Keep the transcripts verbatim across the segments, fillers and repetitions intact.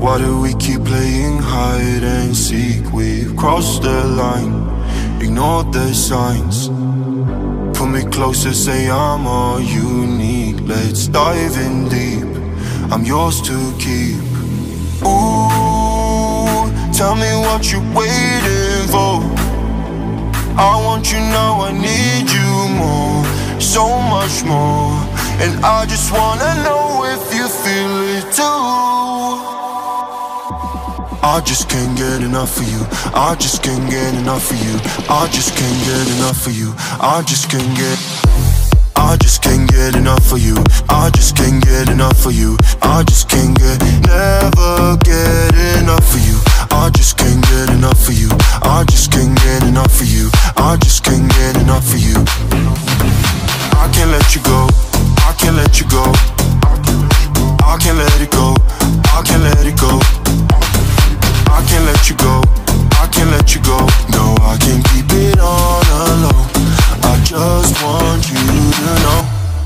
Why do we keep playing hide and seek? We've crossed the line, ignored the signs. Put me closer, say I'm all you need. Let's dive in deep, I'm yours to keep. Ooh, tell me what you're waiting for. I want you now, I need you more, so much more. And I just wanna know if you feel it too. I just can't get enough of you. I just can't get enough of you. I just can't get enough of you. I just can't get I just can't get enough of you. I just can't get enough of you. I just can't get, never get enough of you. I just can't get enough of you. I just can't get enough of you. I just can't get enough of you. I can't let you go. I can't let you go. I can't let it go. I can't let it go. I can't let you go. I can't let you go. No, I can't keep it on alone. I just want you to know.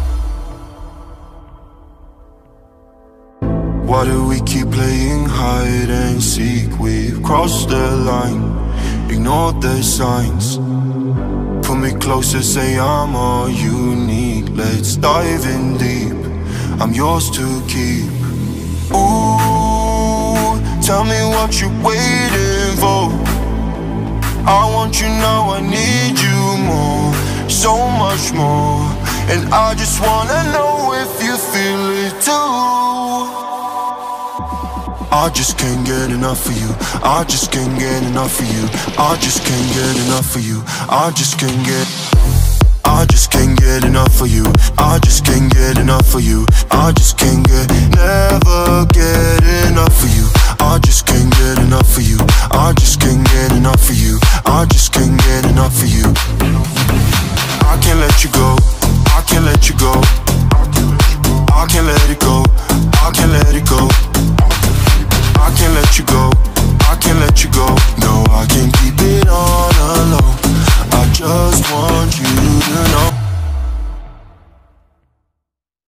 Why do we keep playing hide and seek? We've crossed the line, ignored the signs. Put me closer, say I'm all you need. Let's dive in deep, I'm yours to keep. Ooh, tell me what you're waiting for. I want you now, I need you more, so much more. And I just wanna know if you feel it too. I just can't get enough of you. I just can't get enough of you. I just can't get enough of you. I just can't get I just can't get enough of you. I just can't get enough of you. I just can't get, never get enough of you. I just can't get enough of you. I just can't get enough of you. I just can't get enough of you.